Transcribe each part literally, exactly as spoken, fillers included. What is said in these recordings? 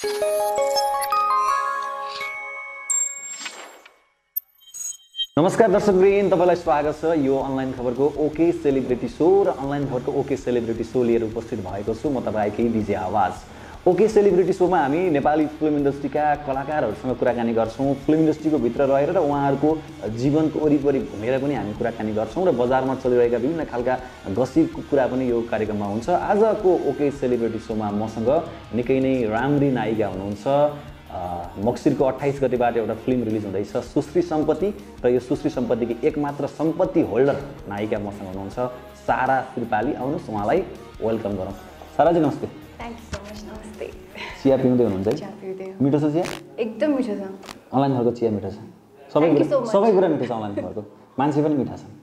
नमस्कार दर्शकवृन्द, तपाईलाई स्वागत छ यो अनलाइन खबरको ओके सेलिब्रिटी शो र अनलाइन खबरको ओके सेलिब्रिटी शो लिएर उपस्थित भएको छु म तपाईकै विजय आवाज। ओके सेलिब्रिटी शोमा हामी नेपाली फिल्म इन्डस्ट्रीका कलाकारहरूसँग कुराकानी गर्छौं, फिल्म इन्डस्ट्रीको भित्र रहेर र उहाँहरूको जीवनको वरिपरि घुमेर पनि हामी कुराकानी गर्छौं र बजारमा चलिरहेका विभिन्न खालका गसिपको कुरा पनि यो कार्यक्रममा हुन्छ। आजको ओके सेलिब्रिटी शोमा मसँग निकै नै राम्री नायिका हुनुहुन्छ। मक्सिरको अट्ठाइस गतेबाट एउटा फिल्म रिलिज हुँदैछ सुश्री सम्पत्ति र यो सुश्री सम्पत्तिकी एकमात्र सम्पत्ति होल्डर नायिका मसँग हुनुहुन्छ सारा श्रीपाली। आउनुहोस् उहाँलाई वेलकम गरौँ। साराजी नमस्ते। Thank you so much. नमस्ते। चिया पिउँदै हुनुहुन्छ है? चिया पिउँदै हो। मिठो छ चिया? एकदम मिठो छ। अनलाइन खबरको चिया मिठो छ। सबै कुरा सबै कुरा मिठो छ अनलाइन खबरको। मान्छे पनि मिठा छन्।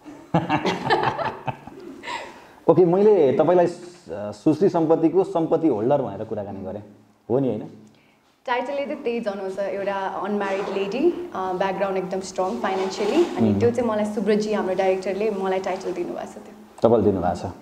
ओके, मैले तपाईलाई सुश्री सम्पत्तिको सम्पत्ति होल्डर भनेर कुराकानी गरेँ, हो नि हैन? टाइटलले त त्यही जनाउँछ, एउटा अनम्यारिड लेडी, ब्याकग्राउन्ड एकदम स्ट्रङ फाइनेन्शियली, अनि त्यो चाहिँ मलाई सुब्रतजी हाम्रो डाइरेक्टरले मलाई टाइटल दिनुभएको छ। त्यो तपाईँले दिनुभएको छ।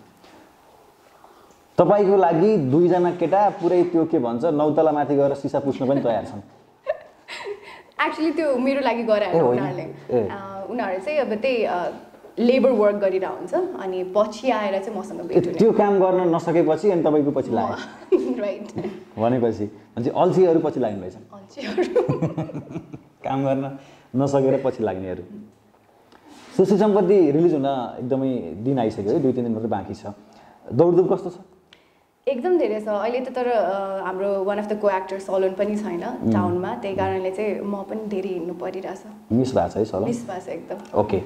तपाईँको लागि दुईजना केटा पुरै त्यो के भन्छ नौतला माथि गएर सिसा पुस्न पनि तयार छन्। एक्चुअली त्यो मेरो लागि गराएन उनीहरूले। उनीहरू चाहिँ अब त्यही लेबर वर्क गरिरहेको हुन्छ अनि पछि आएर चाहिँ मसँग भेट हुने। त्यो काम गर्न नसकेपछि अनि तपाईँको पछि लाग्यो। राइट। भनेपछि भन्छ अल्छीहरू पछि लाग्नु भएछ। अल्छीहरू काम गर्न नसकेर पछि लाग्नेहरू। सुश्री सम्पत्ति रिलिज हुन एकदमै दिन आइसक्यो है, दुई तिन दिन मात्रै बाँकी छ। दौडधुप कस्तो छ? एकदम धेरै छ अहिले त। तर हाम्रो one of the co actor Salon पनि छैन टाउनमा, त्यही कारणले चाहिँ म पनि धेरै हिँड्नु परिरहेछ। मिस भएको छ है सलोन? मिस भएको छ एकदम। ओके,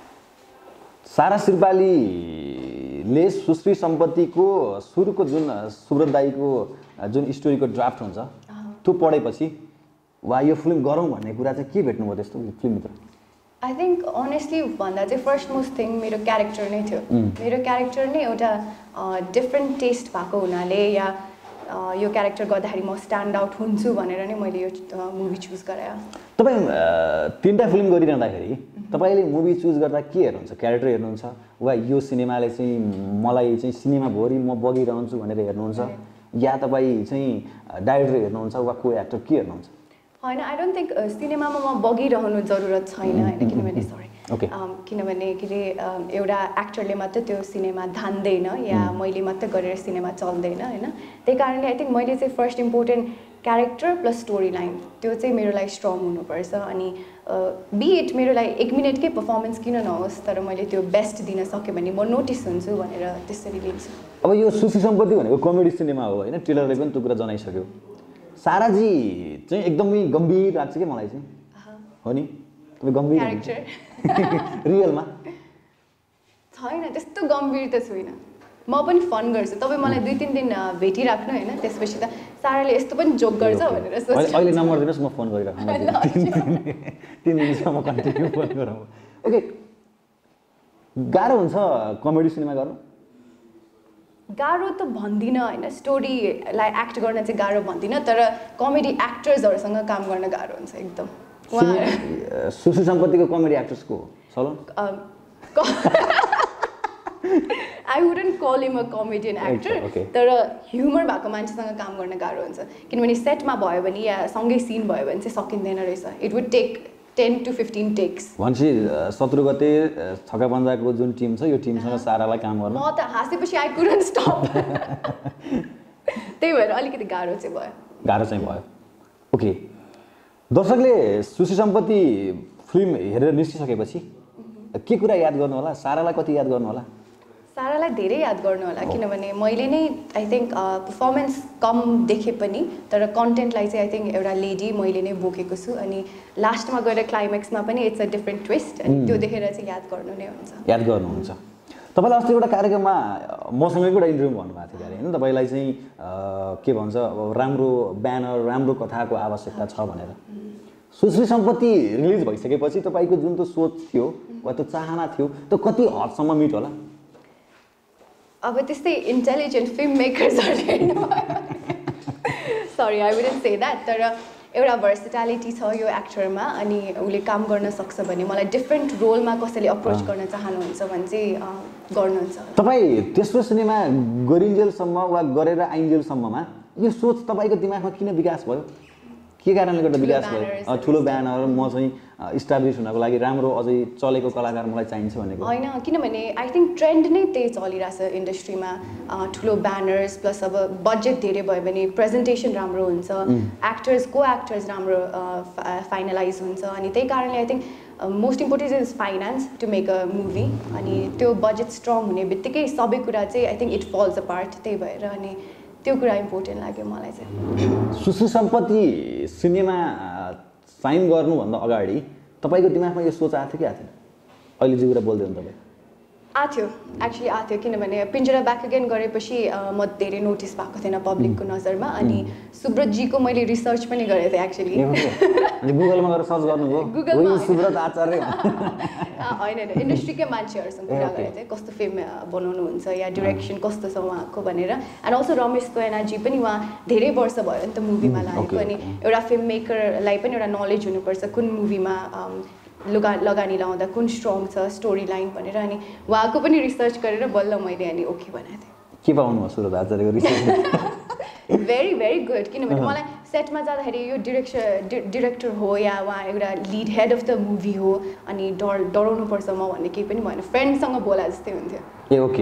सारा श्रीपालीले सुश्री सम्पत्तिको सुरुको जुन सुब्रत दाईको जुन स्टोरीको ड्राफ्ट हुन्छ त्यो पढेपछि वा यो फिल्म गरौँ भन्ने कुरा चाहिँ के भेट्नुभयो त्यस्तो फिल्मभित्र? आई थिङ्क अनेस्टली भन्दा चाहिँ फर्स्ट मोस्ट थिङ मेरो क्यारेक्टर नै थियो। मेरो क्यारेक्टर नै एउटा डिफ्रेन्ट टेस्ट भएको हुनाले या यो क्यारेक्टर गर्दाखेरि म स्ट्यान्ड आउट हुन्छु भनेर नै मैले यो मुभी चुज गराएँ। तपाईँ तिनवटा फिल्म गरिरहँदाखेरि तपाईँले मुभी चुज गर्दा के हेर्नुहुन्छ? क्यारेक्टर हेर्नुहुन्छ वा यो सिनेमाले चाहिँ मलाई चाहिँ सिनेमाभरि म बगिरहन्छु भनेर हेर्नुहुन्छ या तपाईँ चाहिँ डाइरेक्टर हेर्नुहुन्छ वा को एक्टर के हेर्नुहुन्छ? होइन, आई डोन्ट थिङ्क सिनेमामा म बगिरहनु जरुरत छैन होइन, किनभने सरी किनभने के अरे एउटा एक्टरले मात्रै त्यो सिनेमा धान्दैन या मैले मात्रै गरेर सिनेमा चल्दैन होइन। त्यही कारणले आई थिङ्क मैले चाहिँ first important character plus story line त्यो चाहिँ मेरो लागि स्ट्रङ हुनुपर्छ। अनि बिएट मेरो लागि एक मिनटकै पर्फर्मेन्स किन नहोस् तर मैले त्यो बेस्ट दिन सक्यो भने म नोटिस हुन्छु भनेर त्यसरी लिन्छु। अब यो सुश्री सम्पत्ति भनेको कमेडी सिनेमा हो होइन, ट्रेलरले पनि त्यो कुरा जनाइसक्यो। साराजी चाहिँ एकदमै गम्भीर लाग्छ कि मलाई चाहिँ, हो नि? तपाईँ गम्भीर क्यारेक्टर रियलमा छैन, त्यस्तो गम्भीर त छुइनँ। म पनि फन गर्छु। तपाईँ मलाई दुई तिन दिन भेटिराख्नु होइन, त्यसपछि त साराले यस्तो पनि जोक गर्छ भनेर सोच्छु। अहिले नम्बर दिनुहोस्, म फोन गरिराख्नु तिन दिनसम्म कन्टिन्यू फोन गरौँ। ओके, गाह्रो हुन्छ कमेडी सिनेमा गर्नु? गाह्रो त भन्दिनँ होइन, स्टोरीलाई एक्ट गर्न चाहिँ गाह्रो भन्दिनँ, तर कमेडी एक्टर्सहरूसँग काम गर्न गाह्रो हुन्छ एकदम। सुश्री सम्पत्तिको कमेडी एक्टर्स को Salon? I wouldn't call him a comedian actor, तर ह्युमर भएको मान्छेसँग काम गर्न गाह्रो हुन्छ किनभने सेटमा भयो भने या सँगै सिन भयो भने चाहिँ सकिँदैन रहेछ। It would take ten to fifteen takes. भनेपछि सत्रह गते छक्का पन्जाको जुन टिम छ यो टिमसँग सारालाई काम गर्न म त हाँसेपछि आई कुडन्ट स्टप। त्यही भएर अलिकति गाह्रो चाहिँ भयो। गाह्रो चाहिँ भयो। ओके, दर्शकले सुश्री सम्पत्ति फिल्म हेरेर निस्किसकेपछि के कुरा याद गर्नु होला? सारालाई कति याद गर्नु होला? सारालाई धेरै याद गर्नु होला किनभने मैले नै आई थिङ्क पर्फर्मेन्स कम देखे पनि तर कन्टेन्टलाई चाहिँ आई थिङ्क एउटा लेडी मैले नै बोकेको छु अनि लास्टमा गएर क्लाइमेक्समा पनि इट्स अ डिफ्रेन्ट ट्विस्ट अनि त्यो देखेर चाहिँ याद गर्नु नै हुन्छ। याद गर्नुहुन्छ। तपाईँलाई अस्ति एउटा कार्यक्रममा मसँगै एउटा इन्टरभ्यू भन्नुभएको थियो अरे होइन, तपाईँलाई चाहिँ के भन्छ राम्रो ब्यानर राम्रो कथाको आवश्यकता छ भनेर। सुश्री सम्पत्ति रिलिज भइसकेपछि तपाईँको जुन त्यो सोच थियो वा त्यो चाहना थियो त्यो कति हदसम्म मिट होला? अब त्यस्तै इन्टेलिजेन्ट फिल्म मेकर्सहरूले sorry I wouldn't say that, तर एउटा भर्सिटालिटी छ यो एक्टरमा अनि उसले काम गर्न सक्छ भने मलाई डिफ्रेन्ट रोलमा कसैले अप्रोच गर्न चाहनुहुन्छ भने चाहिँ गर्नुहुन्छ। तपाईँ तेस्रो सिनेमा गरिन्जेलसम्म वा गरेर आइन्जेलसम्ममा यो सोच तपाईँको दिमागमा किन विकास भयो के कारणले गर्दा विकास भयो ठुलो ब्यानर म चाहिँ इस्टाब्लिस हुनको लागि राम्रो अझै चलेको कलाकार मलाई चाहिन्छ भनेको होइन किनभने आई थिङ्क ट्रेन्ड नै त्यही चलिरहेछ इन्डस्ट्रीमा ठुलो ब्यानर्स प्लस अब बजेट धेरै भयो भने प्रेजेन्टेसन राम्रो हुन्छ एक्टर्स को एक्टर्स राम्रो फाइनलाइज हुन्छ अनि त्यही कारणले I think most important is finance to make a movie अनि त्यो बजेट स्ट्रङ हुने बित्तिकै सबै कुरा चाहिँ I think it falls a part त्यही भएर अनि त्यो कुरा इम्पोर्टेन्ट लाग्यो मलाई चाहिँ सुश्री सम्पत्ति सिनेमा साइन गर्नुभन्दा अगाडि तपाईँको दिमागमा यो सोच आएको थियो कि आएको थिएन अहिले जे कुरा बोल्दै हुनु तपाईँ आएको थियो एक्चुली आएको थियो किनभने पिन्जरा ब्याक अगेन गरेपछि म धेरै नोटिस भएको थिएन पब्लिकको नजरमा अनि सुब्रतजीको मैले रिसर्च पनि गरेको थिएँ एक्चुली गुगलमा गएर सर्च गर्नुभयो सुब्रत आचार्य होइन होइन इन्डस्ट्रीकै मान्छेहरूसँग कुरा गरेको थिएँ कस्तो फिल्म बनाउनुहुन्छ या डिरेक्सन कस्तो छ उहाँको भनेर एन्ड अल्सो रमेश कोइरालाजी पनि उहाँ धेरै वर्ष भयो नि त मुभीमा लागेको अनि एउटा फिल्म मेकरलाई पनि एउटा नलेज हुनुपर्छ कुन मुभीमा लुगा लगानी लाउँदा कुन स्ट्रङ छ स्टोरी लाइन भनेर अनि उहाँको पनि रिसर्च गरेर बल्ल मैले अनि ओके बनाएको थिएँ के पाउनु भयो सुब्रत आचार्यको रिसर्च भेरी भेरी गुड किनभने मलाई सेटमा जाँदाखेरि यो डिरेक्सन डिरेक्टर हो या उहाँ एउटा lead head of the movie हो अनि डर डराउनुपर्छ म भन्ने केही पनि भएन फ्रेन्डसँग बोला जस्तै हुन्थ्यो ए ओके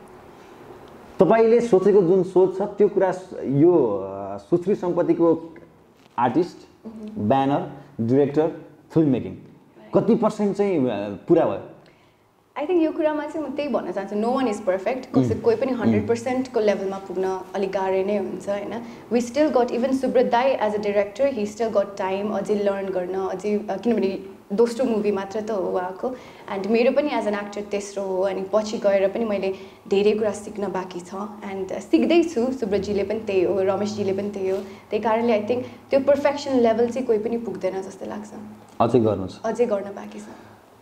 तपाईँले सोचेको जुन सोच छ त्यो कुरा यो सुश्री सम्पत्तिको artist banner director film making कति पर्सेन्ट चाहिँ पुरा भयो आई थिङ्क यो कुरामा चाहिँ म त्यही भन्न चाहन्छु नो वान इज पर्फेक्ट कसै कोही पनि हन्ड्रेड पर्सेन्टको लेभलमा पुग्न अलिक गाह्रो नै हुन्छ होइन we still got even Subrat दाई as a director he still got time अझै लर्न गर्न अझै किनभने दोस्रो मुभी मात्र त हो उहाँको एन्ड मेरो पनि एज एन एक्टर तेस्रो हो अनि पछि गएर पनि मैले धेरै कुरा सिक्न बाँकी छ एन्ड सिक्दैछु सुब्रतजीले पनि त्यही हो रमेशजीले पनि त्यही हो त्यही कारणले आई थिङ्क त्यो पर्फेक्सन लेभल चाहिँ कोही पनि पुग्दैन जस्तो लाग्छ अझै गर्नु छ अझै गर्न बाँकी छ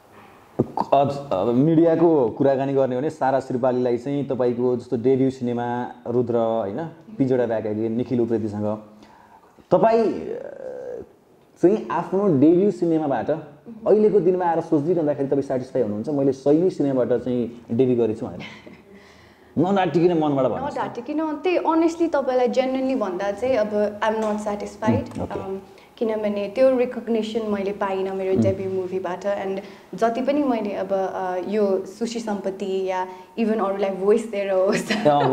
मिडियाको कुराकानी गर्ने हो भने सारा श्रीपालीलाई चाहिँ तपाईँको जस्तो डेब्यू सिनेमा रुद्र होइन पिजोडा ब्याक अगेन निखिल उप्रेतीसँग तपाईँ चाहिँ आफ्नो डेब्यू सिनेमाबाट अहिलेको दिनमा आएर सोचिरहँदाखेरि तपाईँ सेटिस्फाई हुनुहुन्छ मैले सही सिनेमाबाट चाहिँ डेब्यू गरेछु भनेर नडाटिकिन मनबाट भन्नु नडाटिकिन त्यही अनेस्टली तपाईँलाई जेन्युनली भन्दा चाहिँ अब आइ एम नट सेटिस्फाइड किनभने त्यो रिकग्निसन मैले पाइनँ मेरो डेब्यू मुभीबाट एन्ड जति पनि मैले अब यो सुश्री सम्पत्ति या इभन अरूलाई भोइस दिएर होस्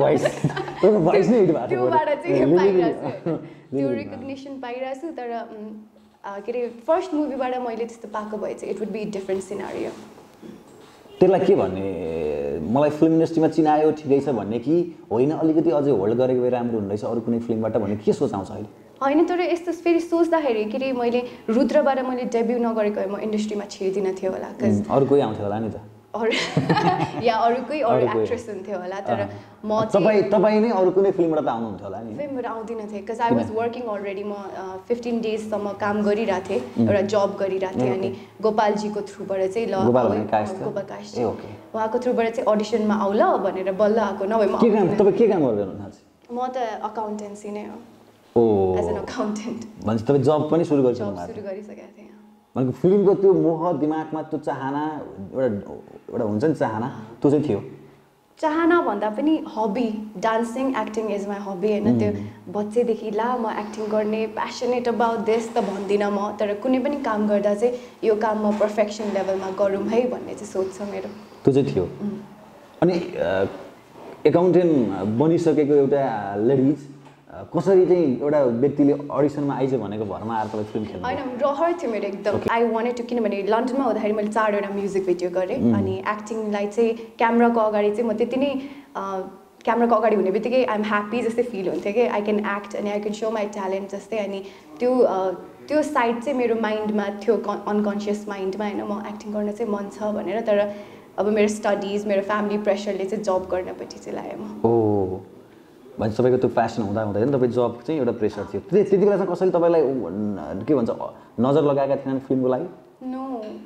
त्योबाट चाहिँ पाइरहेको छु त्यो रिकग्निसन पाइरहेको छु तर के अरे फर्स्ट मुभीबाट मैले त्यस्तो पाएको भए चाहिँ it would be different scenario त्यसलाई के भन्ने मलाई फिल्म इन्डस्ट्रीमा चिनायो ठिकै छ भन्ने कि होइन अलिकति अझै होल्ड गरेको भए राम्रो हुँदैछ अरू कुनै फिल्मबाट भन्ने के सोच आउँछ अहिले होइन तर यस्तो फेरि सोच्दाखेरि के अरे मैले रुद्रबाट मैले डेब्यू नगरेको भए म इन्डस्ट्रीमा छिर्दिनँ थियो होला अरू कोही आउँथ्यो होला नि त अरू या अरू कोही अरू एक्ट्रेस हुन्थ्यो होला तर म तपाईँ तपाईँ नै अरू कुनै फिल्मबाट त आउनुहुन्थ्यो होला नि फिल्मबाट आउँदिनँ थिएँ because I was working already म फिफ्टिन डेजसम्म काम गरिरहेको थिएँ एउटा जब गरिरहेको थिएँ अनि गोपालजीको थ्रुबाट चाहिँ ल गोपाल काष्ट उहाँको थ्रुबाट चाहिँ अडिसनमा आउ ल भनेर बल्ल आएको नभए म तपाईँ के काम गर्दै हुनुहुन्छ म त अकाउन्टेन्सी नै हो ओ एज एन अकाउन्टेन्ट भन्छ तपाईँ जब पनि सुरु गरिसक्नु भएको सुरु गरिसकेको थिएँ भनेको फिल्मको त्यो मोह दिमागमा त्यो चाहना एउटा एउटा हुन्छ नि चाहना त्यो चाहिँ थियो चाहना भन्दा पनि hobby dancing acting is my hobby होइन त्यो बच्चैदेखि ला म एक्टिङ गर्ने प्यासनेट अबाउट दिस त भन्दिनँ म तर कुनै पनि काम गर्दा चाहिँ यो काम म पर्फेक्सन लेभलमा गरौँ है भन्ने चाहिँ सोच छ मेरो त्यो चाहिँ थियो अनि एकाउन्टेन्ट बनिसकेको एउटा लेडिज कसरी चाहिँ एउटा व्यक्तिले अडिसनमा आइज भनेको भरमा आएर तपाईँ फिल्म खेल्नु होइन रहर थियो मेरो एकदम आई वान्टेड टु किनभने लन्डनमा हुँदाखेरि मैले चारवटा म्युजिक भिडियो गरेँ अनि एक्टिङलाई चाहिँ क्यामराको अगाडि चाहिँ म त्यति नै क्यामराको अगाडि हुने बित्तिकै आइएम ह्याप्पी जस्तै फिल हुन्थ्यो कि आई क्यान एक्ट अनि I can show my talent जस्तै अनि त्यो त्यो साइड चाहिँ मेरो माइन्डमा थियो अनकन्सियस माइन्डमा होइन म एक्टिङ गर्न चाहिँ मन छ भनेर तर अब मेरो स्टडिज मेरो फ्यामिली प्रेसरले चाहिँ जब गर्नपट्टि चाहिँ लाग्यो म ओ भन्छ तपाईँको त्यो प्यासन हुँदा हुँदैन तपाईँ जब चाहिँ एउटा प्रेसर थियो त्यति बेला चाहिँ कसैले तपाईँलाई के भन्छ नजर लगाएका थिएनन् फिल्मको लागि नो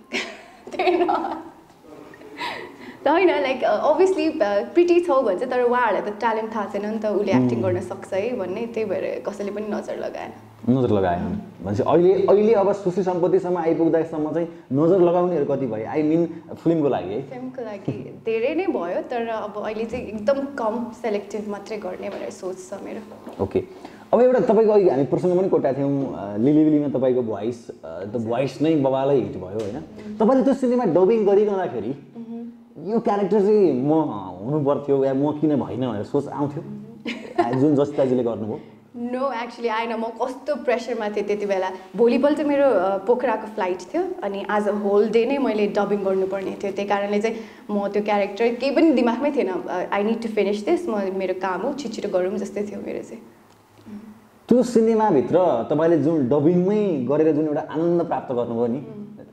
त होइन लाइक अभियसली प्रिटी छौ भन्छ तर उहाँहरूलाई त ट्यालेन्ट थाहा छैन नि त उसले एक्टिङ गर्न सक्छ है भन्ने त्यही भएर कसैले पनि नजर लगाएन नजर लगाएन भनेपछि अहिले अहिले अब सुश्री सम्पत्तिसम्म आइपुग्दासम्म चाहिँ नजर लगाउनेहरू कति भयो आई मिन फिल्मको लागि है फिल्मको लागि धेरै नै भयो तर अब अहिले चाहिँ एकदम कम सेलेक्टिभ मात्रै गर्ने भनेर सोच छ मेरो ओके अब एउटा तपाईँको अघि हामी प्रसङ्ग पनि कोटाएको थियौँ लिली लिलीमा तपाईँको भोइस द भोइस नै बबालै हिट भयो होइन तपाईँले त्यो सिनेमा डबिङ गरिरहँदाखेरि यो क्यारेक्टर चाहिँ म हुनुपर्थ्यो या म किन भइन भनेर सोच आउँथ्यो जुन जस्तो दाजुले गर्नुभयो नो एक्चुली आएन म कस्तो प्रेसरमा थिएँ त्यति बेला भोलिपल्ट चाहिँ मेरो पोखराको फ्लाइट थियो अनि आज अ होल डे नै मैले डबिङ गर्नुपर्ने थियो त्यही कारणले चाहिँ म त्यो क्यारेक्टर केही पनि दिमागमै थिएन I need to finish this म मेरो काम हो छिटो गरौँ जस्तै थियो मेरो चाहिँ त्यो सिनेमाभित्र तपाईँले जुन डबिङमै गरेर जुन एउटा आनन्द प्राप्त गर्नुभयो नि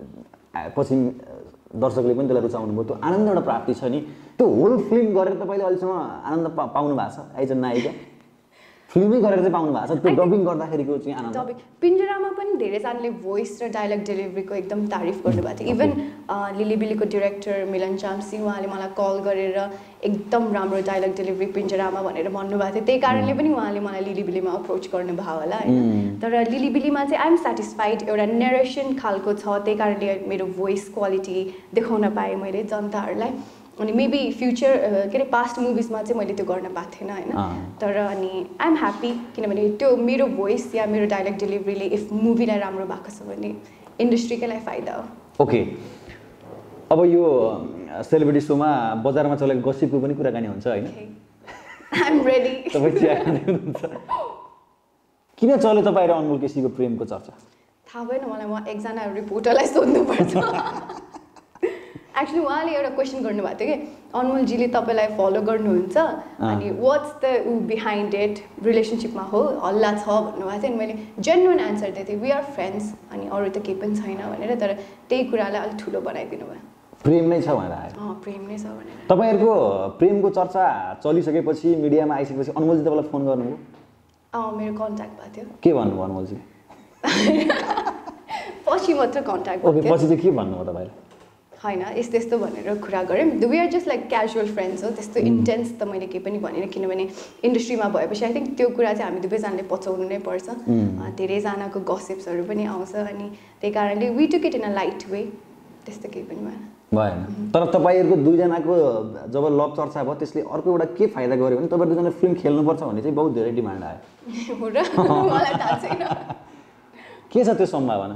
पछि दर्शकले पनि त्यसलाई रुचाउनु भयो त्यो आनन्द एउटा प्राप्ति छ नि त्यो होल फिल्म गरेर तपाईँले अहिलेसम्म आनन्द पाउनु भएको छ एज अ नायिका फिल्मै गरेर चाहिँ पाउनु भएको छ त्यो डबिङ गर्दाखेरिको चाहिँ आनन्द डबिङ पिन्जरामा पनि धेरैजनाले भोइस र डायलग डेलिभरीको एकदम तारिफ गर्नुभएको थियो इभन लिलीबिलीको डिरेक्टर मिलन चाम्सी उहाँले मलाई कल गरेर एकदम राम्रो डायलग डेलिभरी पिन्जरामा भनेर भन्नुभएको थियो त्यही कारणले पनि उहाँले मलाई लिलीबिलीमा अप्रोच गर्नुभयो होला होइन तर लिलीबिलीमा चाहिँ आइएम सेटिस्फाइड एउटा नेरेसन खालको छ त्यही कारणले मेरो भोइस क्वालिटी देखाउन पाएँ मैले जनताहरूलाई अनि मेबी फ्युचर के अरे पास्ट मुभिजमा चाहिँ मैले त्यो गर्न पाएको थिएन होइन तर अनि आइएम ह्याप्पी किनभने त्यो मेरो भोइस या मेरो डायलग डेलिभरीले इफ मुभीलाई राम्रो भएको छ भने इन्डस्ट्रीकै लागि फाइदा हो ओके अब यो सेलिब्रिटी सोमा बजारमा चलेको गसिपको पनि कुराकानी हुन्छ होइन आइएम रेडी तपाईँ चिया खाँदै हुनुहुन्छ किन चल्यो तपाईँ र अनमोल केसीको प्रेमको चर्चा थाहा भएन मलाई म एकजना रिपोर्टरलाई सोध्नुपर्छ एक्चुली उहाँले एउटा क्वेसन गर्नुभएको थियो कि अनमोलजीले तपाईँलाई फलो गर्नुहुन्छ अनि what's the ooh behind it रिलेसनसिपमा हो हल्ला छ भन्नुभएको थियो अनि मैले जेन्युन एन्सर दिएको थिएँ वी आर फ्रेन्ड्स अनि अरू त केही पनि छैन भनेर तर त्यही कुरालाई अलिक ठुलो बनाइदिनु भयो प्रेम नै छ भनेर आयो अँ प्रेम नै छ भनेर तपाईँहरूको प्रेमको चर्चा चलिसकेपछि मिडियामा आइसकेपछि अनमोलजी तपाईँलाई फोन गर्नुभयो अँ मेरो कन्ट्याक्ट भएको थियो के भन्नुभयो अनमोलजीले पछि मात्र कन्ट्याक्ट ओके पछि चाहिँ के भन्नुभयो तपाईँले होइन यस्तो यस्तो भनेर कुरा गऱ्यौँ we are just like casual friends हो त्यस्तो इन्टेन्स त मैले केही पनि भनेन किनभने इन्डस्ट्रीमा भएपछि आई थिङ्क त्यो कुरा चाहिँ हामी दुवैजनाले पचाउनु नै पर्छ धेरैजनाको गसिप्सहरू पनि आउँछ अनि त्यही कारणले we took it in a light way त्यस्तो केही पनि भएन भएन तर तपाईँहरूको दुईजनाको जब लभ चर्चा भयो त्यसले अर्को एउटा के फाइदा गर्यो भने तपाईँ दुईजना फिल्म खेल्नुपर्छ भन्ने चाहिँ बहुत धेरै डिमान्ड आयो हो र मलाई थाहा छैन के छ त्यो सम्भावना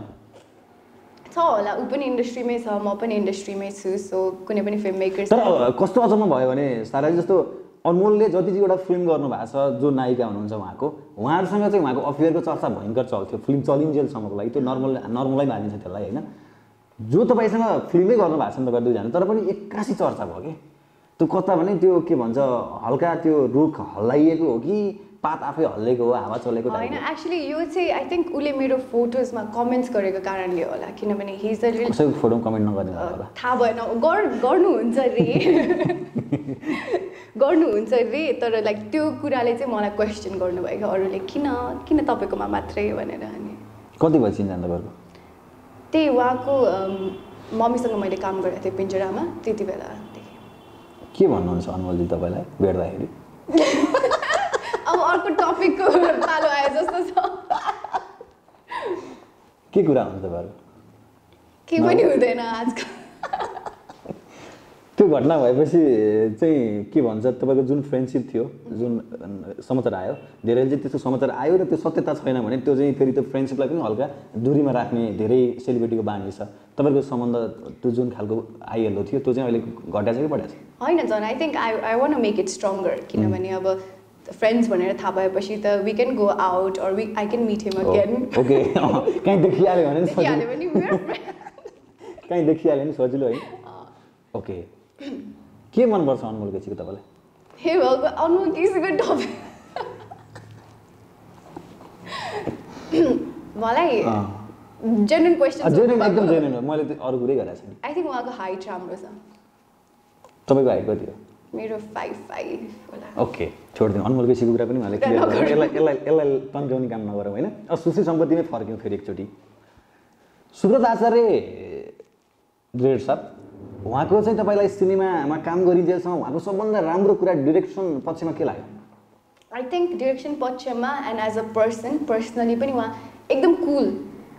छ होला ऊ पनि इन्डस्ट्रीमै छ म पनि इन्डस्ट्रीमै छु सो कुनै पनि फिल्म मेकर्स तर कस्तो अचम्म भयो भने सारा जस्तो अनमोलले जति चाहिँ एउटा फिल्म गर्नु भएको छ जो नायिका हुनुहुन्छ उहाँको उहाँहरूसँग चाहिँ उहाँको अफेयरको चर्चा भयङ्कर चल्थ्यो फिल्म चलिन्जेलसम्मको लागि त्यो नर्मल नर्मलै मानिन्छ त्यसलाई होइन जो तपाईँसँग फिल्मै गर्नु भएको छ नि तपाईँ दुईजना तर पनि एक्कासी चर्चा भयो कि त्यो कता भने त्यो के भन्छ हल्का त्यो रुख हल्लाइएको हो कि पात आफै हल्लेको हो हावा चलेको होइन एक्चुली यो चाहिँ आई थिङ्क उसले मेरो फोटोजमा कमेन्ट्स गरेको कारणले होला किनभने हि इज अ रियल कसैको फोटोमा कमेन्ट नगर्ने होला थाहा भएन गर गर्नुहुन्छ रे गर्नुहुन्छ रे तर लाइक त्यो कुराले चाहिँ मलाई क्वेसन गर्नुभयो कि अरूले किन किन तपाईँकोमा मात्रै भनेर अनि कति भयो चिन्जान तपाईँहरूको त्यही उहाँको मम्मीसँग मैले काम गरेको थिएँ पिन्जरामा त्यति बेलादेखि के भन्नुहुन्छ अनमोलजी तपाईँलाई भेट्दाखेरि अब अर्को टपिकको पालो आयो जस्तो छ के कुरा हुन्छ तपाईँहरू के पनि हुँदैन आजकल त्यो घटना भएपछि चाहिँ के भन्छ तपाईँको जुन फ्रेन्डसिप थियो जुन समाचार आयो धेरैले चाहिँ त्यस्तो समाचार आयो र त्यो सत्यता छैन भने त्यो चाहिँ फेरि त्यो फ्रेन्डसिपलाई पनि हल्का दूरीमा राख्ने धेरै सेलिब्रिटीको बानी छ तपाईँको सम्बन्ध त्यो जुन खालको आइहाल्दो थियो त्यो चाहिँ अहिले घटाएको छ कि बढाएको छ होइन झन् I think I I want make it stronger किनभने अब फ्रेन्ड्स भनेर थाहा भएपछि त we can go out or we I can meet him again okay कहीँ देखिहाल्यो भने देखिहाल्यो भने कहीँ देखिहाल्यो भने सजिलो है ओके के मनपर्छ अनमोल केसीको तपाईँलाई हे भगवान अनमोल केसीको टपिक मलाई जेन्युन क्वेसन जेन्युन एकदम जेन्युन हो मैले त अरू कुरै गरेको छैन आई थिङ्क उहाँको हाइट राम्रो छ तपाईँको हाइट कति हो मेरो फाइभ फाइभ होला ओके छोडिदिनु अनमोल केसीको कुरा पनि उहाँले क्लियर गर्नु यसलाई यसलाई यसलाई तन्काउने काम नगरौँ होइन अब सुशी सम्पत्तिमै फर्क्यौँ फेरि एकचोटि सुब्रत आचार्य ग्रेट साहब उहाँको चाहिँ तपाईँलाई सिनेमामा काम गरिन्जेलसम्म उहाँको सबभन्दा राम्रो कुरा डिरेक्सन पक्षमा के लाग्यो आई थिङ्क डिरेक्सन पक्षमा and as a person personally पनि उहाँ एकदम कुल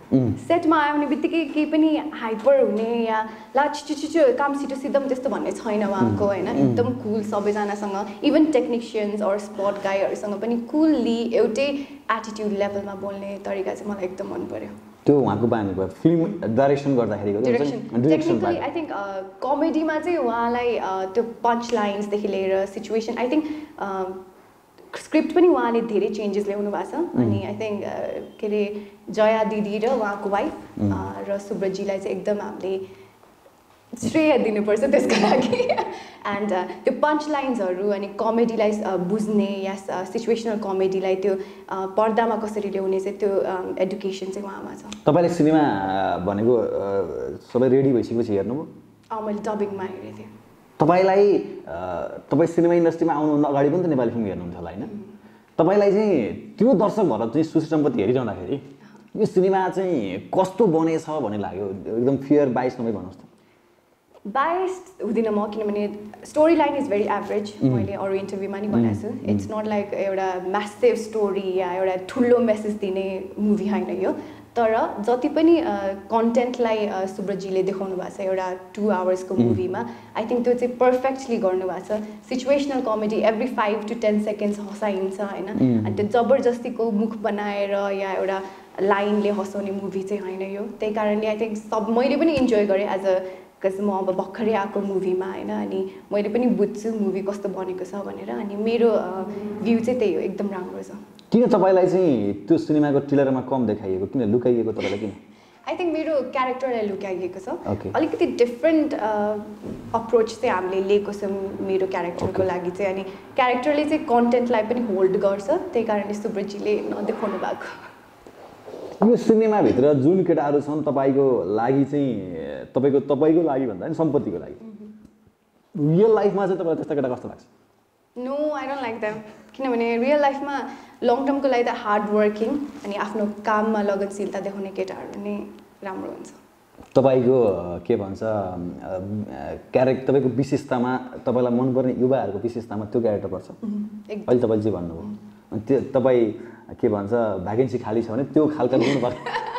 सेटमा आयो भने बित्तिकै केही पनि हाइपर हुने या ला छिटो छिटो काम छिटो सिधम त्यस्तो भन्ने छैन उहाँको होइन एकदम कुल सबैजनासँग इभन टेक्निसियन्स अर स्पट गाईहरूसँग पनि कुलली एउटै एटिट्युड लेभलमा बोल्ने तरिका चाहिँ मलाई एकदम मन पर्यो त्यो उहाँको बानी भयो फिल्म डाइरेक्सन गर्दाखेरिको टेक्निकली आई थिङ्क कमेडीमा चाहिँ उहाँलाई त्यो पन्च लाइन्सदेखि लिएर सिचुएसन आई थिङ्क स्क्रिप्ट पनि उहाँले धेरै चेन्जेस ल्याउनु भएको छ अनि आई थिङ्क के अरे जया दिदी र उहाँको वाइफ र सुब्रतजीलाई चाहिँ एकदम हामीले श्रेय दिनुपर्छ त्यसको लागि एन्ड त्यो पन्च लाइन्सहरू अनि कमेडीलाई बुझ्ने या सिचुएसनल कमेडीलाई त्यो पर्दामा कसरी ल्याउने चाहिँ त्यो एडुकेसन चाहिँ उहाँमा छ तपाईँले सिनेमा भनेको सबै रेडी भइसकेपछि हेर्नुभयो अँ मैले डबिङमा हेरेको थिएँ तपाईँलाई तपाईँ सिनेमा इन्डस्ट्रीमा आउनुभन्दा अगाडि पनि त नेपाली फिल्म हेर्नुहुन्थ्यो होला होइन तपाईँलाई चाहिँ त्यो दर्शक भएर चाहिँ सुशी सम्पत्ति हेरिरहँदाखेरि यो सिनेमा चाहिँ कस्तो बनेछ भन्ने लाग्यो एकदम फियर बाइस नभई भन्नुहोस् त बाइस हुँदिनँ म किनभने story line is very average मैले अरू इन्टरभ्यूमा नि भनेको छु इट्स नट लाइक एउटा म्यासिभ स्टोरी या एउटा ठुलो मेसेज दिने मुभी होइन यो तर जति पनि कन्टेन्टलाई सुब्रतजीले देखाउनु भएको छ एउटा टु आवर्सको मुभीमा आई थिङ्क त्यो चाहिँ पर्फेक्टली गर्नुभएको छ situational comedy every five to ten seconds हँसाइन्छ होइन अनि त्यो जबरजस्तीको मुख बनाएर या एउटा लाइनले हँसाउने मुभी चाहिँ होइन यो त्यही कारणले आई थिङ्क सब मैले पनि इन्जोय गरेँ एज अ बिकज म अब भर्खरै आएको मुभीमा होइन अनि मैले पनि बुझ्छु मुभी कस्तो बनेको छ भनेर अनि मेरो भ्यू चाहिँ त्यही हो एकदम राम्रो छ किन तपाईँलाई चाहिँ त्यो सिनेमाको ट्रेलरमा कम देखाइएको किन लुकाइएको तपाईँलाई किन आई थिङ्क मेरो क्यारेक्टरलाई लुकाइएको छ अलिकति डिफ्रेन्ट अप्रोच चाहिँ हामीले लिएको छौँ मेरो क्यारेक्टरको लागि चाहिँ अनि क्यारेक्टरले चाहिँ कन्टेन्टलाई पनि होल्ड गर्छ त्यही कारणले सुब्रतजीले नदेखाउनु भएको यो सिनेमाभित्र जुन केटाहरू छन् तपाईँको लागि चाहिँ तपाईँको तपाईँको लागि भन्दा नि सम्पत्तिको लागि रियल लाइफमा चाहिँ तपाईँलाई त्यस्ता केटा कस्तो लाग्छ no I don't like them किनभने रियल लाइफमा लङ टर्मको लागि त हार्ड वर्किङ अनि आफ्नो काममा लगनशीलता देखाउने केटाहरू नै राम्रो हुन्छ तपाईँको के भन्छ क्यारेक्टर तपाईँको विशेषतामा तपाईँलाई मनपर्ने युवाहरूको विशेषतामा त्यो क्यारेक्टर पर्छ अहिले तपाईँले चाहिँ भन्नुभयो अनि त्यो तपाईँ के भन्छ भ्याकेन्सी खाली छ भने त्यो खालका हुनुपर्छ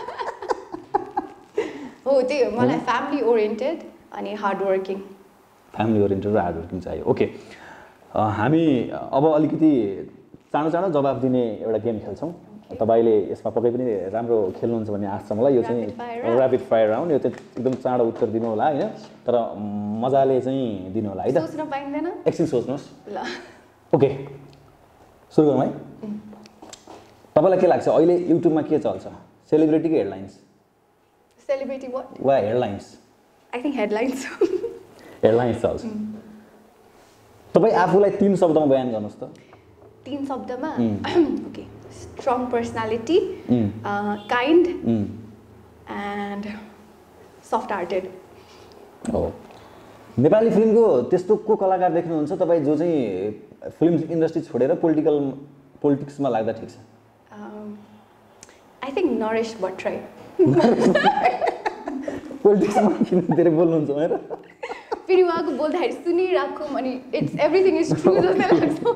हो त्यो मलाई फ्यामिली ओरिएन्टेड अनि हार्ड वर्किङ फ्यामिली ओरिएन्टेड र हार्ड वर्किङ चाहियो ओके हामी अब अलिकति चाँडो चाँडो जवाफ दिने एउटा गेम खेल्छौँ तपाईँले यसमा पक्कै पनि राम्रो खेल्नुहुन्छ भन्ने आश छ मलाई यो चाहिँ ऱ्यापिड फायर राउन्ड यो चाहिँ एकदम चाँडो उत्तर दिनु होला होइन तर मजाले चाहिँ दिनु होला है त सोच्न पाइँदैन एकछिन सोच्नुहोस् ल ओके सुरु गरौँ है तपाईँलाई के लाग्छ अहिले युट्युबमा के चल्छ सेलिब्रिटी कि हेडलाइन्स सेलिब्रिटी वाट वा headlines I think headlines headlines चल्छ तपाईँ आफूलाई तीन शब्दमा बयान गर्नुहोस् त तीन शब्दमा okay strong personality kind and soft hearted हो नेपाली फिल्मको त्यस्तो को कलाकार देख्नुहुन्छ तपाईँ जो चाहिँ फिल्म इन्डस्ट्री छोडेर पोलिटिकल पोलिटिक्समा लाग्दा ठिक छ आई थिङ्क नरेश भट्टराई पोलिटिक्समा किन धेरै बोल्नुहुन्छ भनेर फेरि उहाँको बोल्दाखेरि सुनिराखौँ अनि इट्स एभ्रिथिङ इज ट्रु जस्तो लाग्छ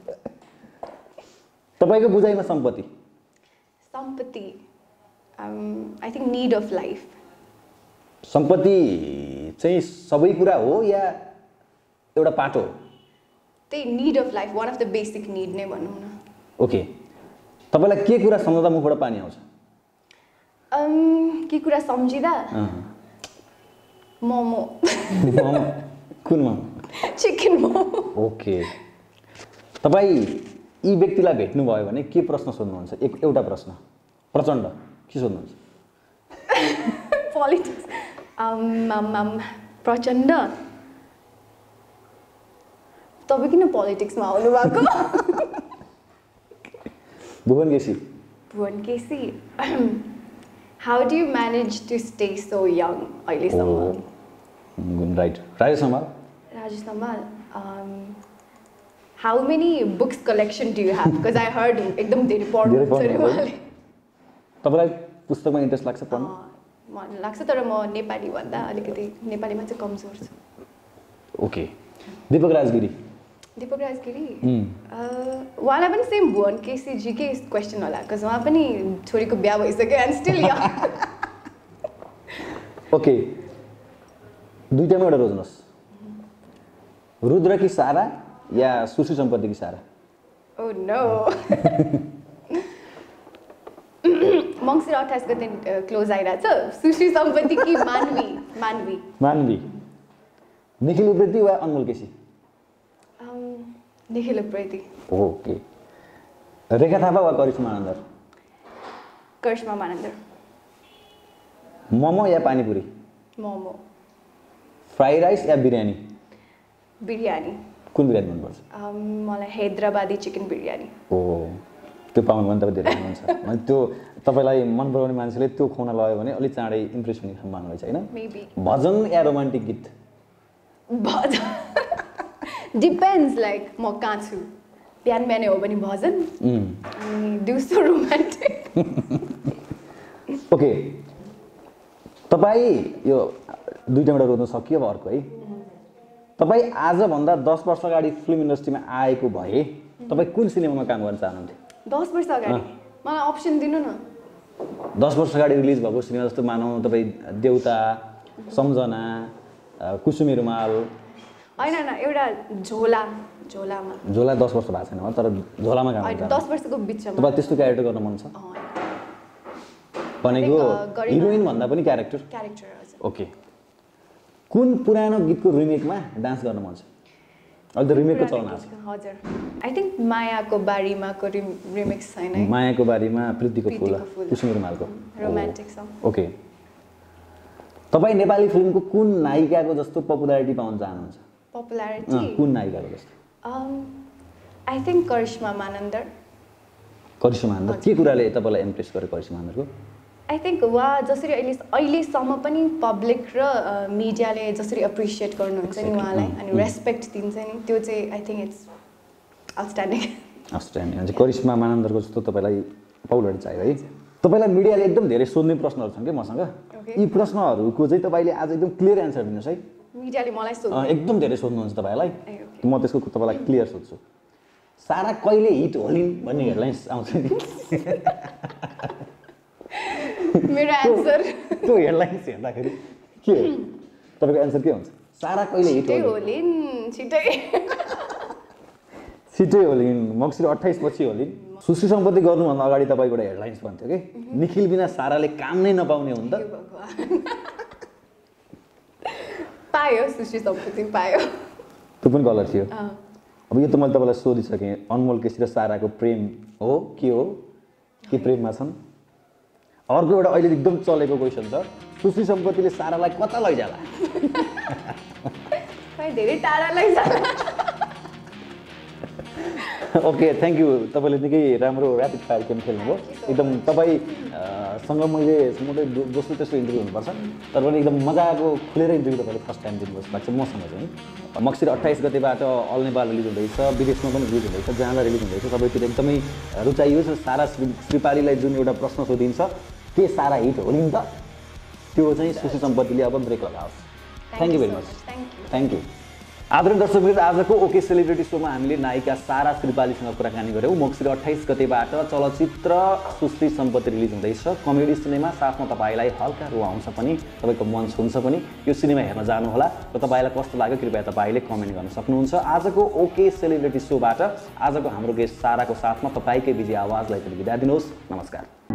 तपाईँको बुझाइमा सम्पत्ति सम्पत्ति I think need of life सम्पत्ति चाहिँ सबै कुरा हो या एउटा पाटो हो त्यही need of life one of the basic need नै भनौँ न ओके तपाईँलाई के कुरा सम्झँदा मुखबाट पानी आउँछ के कुरा सम्झिँदा मोमो कुन मोमो चिकन मोमो ओके तपाईँ यी व्यक्तिलाई भेट्नुभयो भने के प्रश्न सोध्नुहुन्छ एक एउटा प्रश्न प्रचण्ड के सोध्नुहुन्छ पोलिटिक्स प्रचण्ड तपाईँ किन पोलिटिक्समा आउनु भएको Bhuvan KC Bhuvan KC how do you manage to stay so young अहिलेसम्म right Rajesh Hamal Rajesh Hamal how many books collection do you have because I heard एकदम धेरै पढ्नुहुन्छ अरे उहाँले तपाईँलाई पुस्तकमा इन्ट्रेस्ट लाग्छ पढ्नु मन लाग्छ तर म नेपाली भन्दा अलिकति नेपालीमा चाहिँ कमजोर छु ओके दीपक राजगिरी दीपक राजगिरी उहाँलाई पनि सेम भुवन केसीजीकै क्वेसन होला बिकज उहाँ पनि छोरीको बिहा भइसक्यो एन्ड स्टिल या ओके दुईटामा एउटा रोज्नुहोस् रुद्र कि सारा या सुश्री सम्पत्ति कि सारा ओ नो मङ्सिर अट्ठाइस गते क्लोज आइरहेछ सुश्री सम्पत्ति कि मानवी मानवी मानवी निखिल उप्रेती वा अनमोल केसी निखिल उप्रेती ओके रेखा थापा वा करिश्मा मानन्दर करिश्मा मानन्दर मोमो या पानीपुरी मोमो फ्राई राइस या बिरयानी बिरयानी कुन बिरयानी मनपर्छ मलाई हैदराबादी चिकन बिरयानी ओ त्यो पाउनु भने तपाईँ धेरै हुन्छ मैले त्यो तपाईँलाई मन पराउने मान्छेले त्यो खुवाउन लगायो भने अलिक चाँडै इम्प्रेस हुने सम्भावना रहेछ होइन मेबी भजन या रोमान्टिक गीत भजन डिपेन्ड्स लाइक म कहाँ छु बिहान बिहानै हो भने भजन अनि दिउँसो रोमान्टिक ओके तपाईँ यो दुईवटा रोज्न सकियो अब अर्को है तपाईँ आजभन्दा दस वर्ष अगाडि फिल्म इन्डस्ट्रीमा आएको भए तपाईँ कुन सिनेमामा काम गर्न चाहनुहुन्थ्यो दस वर्ष अगाडि मलाई अप्सन दिनु न दस वर्ष अगाडि रिलिज भएको सिनेमा जस्तो मानौँ तपाईँ देउता सम्झना कुसुमे रुमाल होइन होइन एउटा झोला झोलामा झोला दस वर्ष भएको छैन तर झोलामा काम गर्छ दस वर्षको बिचमा तपाईँ त्यस्तो क्यारेक्टर गर्न मन छ भनेको हिरोइन भन्दा पनि क्यारेक्टर क्यारेक्टर हजुर ओके कुन पुरानो गीतको रिमेकमा डान्स गर्न मन छ अहिले त रिमेकको चलन आएको छ हजुर आई थिङ्क मायाको बारीमाको रिमिक्स छैन है मायाको बारीमा प्रीतिको फुल कुसुमे रुमालको रोमान्टिक सङ ओके तपाईँ नेपाली फिल्मको कुन नायिकाको जस्तो पपुलारिटी पाउन चाहनुहुन्छ पपुलारिटी कुन नायिकाको जस्तो आई थिङ्क करिश्मा मानन्दर करिश्मा मानन्दर के कुराले तपाईँलाई इम्प्रेस गर्यो करिश्मा मानन्दरको आई थिङ्क उहाँ जसरी अहिले अहिलेसम्म पनि पब्लिक र मिडियाले जसरी एप्रिसिएट गर्नुहुन्छ नि उहाँलाई अनि रेस्पेक्ट दिन्छ नि त्यो चाहिँ I think it's outstanding outstanding हुन्छ करिश्मा मानन्दरको जस्तो तपाईँलाई पपुलारिटी चाहियो है तपाईँलाई मिडियाले एकदम धेरै सोध्ने प्रश्नहरू छन् कि मसँग यी प्रश्नहरूको चाहिँ तपाईँले आज एकदम क्लियर एन्सर दिनुहोस् है मिडियाले मलाई सोध्नु एकदम धेरै सोध्नुहुन्छ तपाईँलाई म त्यसको तपाईँलाई क्लियर सोध्छु सारा कहिले हिट होलिन् भन्ने हेडलाइन्स आउँछ नि मेरो एन्सर त्यो हेडलाइन्स हेर्दाखेरि के हो तपाईँको एन्सर के हुन्छ सारा कहिले हिट होलिन् छिटै छिटै होलिन् मङ्सिर अट्ठाइस पछि होलिन् सुश्री सम्पत्ति गर्नुभन्दा अगाडि तपाईँको एउटा हेडलाइन्स भन्थ्यो कि निखिल बिना साराले काम नै नपाउने हो नि त पायो सुश्री सम्पत्ति पायो त्यो पनि गलत थियो अब यो त मैले तपाईँलाई सोधिसकेँ अनमोल केसी र साराको प्रेम हो के हो के प्रेममा छन् अर्को एउटा अहिले एकदम चलेको क्वेसन छ सुश्री सम्पत्तिले सारालाई कता लैजाला धेरै टाढा लैजाला ओके थ्याङ्क यू तपाईँले निकै राम्रो ऱ्यापिड फायर गेम खेल्नुभयो एकदम तपाईँसँग मैले मोटै दोस्रो तेस्रो इन्टरभ्यू हुनुपर्छ तर पनि एकदम मजाको खुलेर इन्टरभ्यू तपाईँले फर्स्ट टाइम दिनुभएको भएको छ मसँग चाहिँ मङ्सिर अट्ठाइस गतेबाट अल नेपाल रिलिज हुँदैछ विदेशमा पनि रिलिज हुँदैछ जहाँबाट रिलिज हुँदैछ सबैतिर एकदमै रुचाइयो छ सारा श्रीपालीलाई जुन एउटा प्रश्न सोधिन्छ के सारा हिट हो नि त त्यो चाहिँ सुश्री सम्पत्तिले अब ब्रेक लगाओस् thank you very much thank you आदरणीय दर्शकवृन्द आजको ओके सेलिब्रिटी शोमा हामीले नायिका सारा श्रीपालीसँग कुराकानी गऱ्यौँ मङ्सिर अट्ठाइस गतेबाट चलचित्र सुश्री सम्पत्ति रिलिज हुँदैछ कमेडी सिनेमा साथमा तपाईँलाई हल्का रुवाउँछ पनि तपाईँको मन छुन्छ पनि यो सिनेमा हेर्न जानुहोला र तपाईँलाई कस्तो लाग्यो कृपया तपाईँले कमेन्ट गर्न सक्नुहुन्छ आजको ओके सेलिब्रिटी शोबाट आजको हाम्रो गेस्ट साराको साथमा तपाईँकै विजय आवाजलाई पनि बिदा दिनुहोस् नमस्कार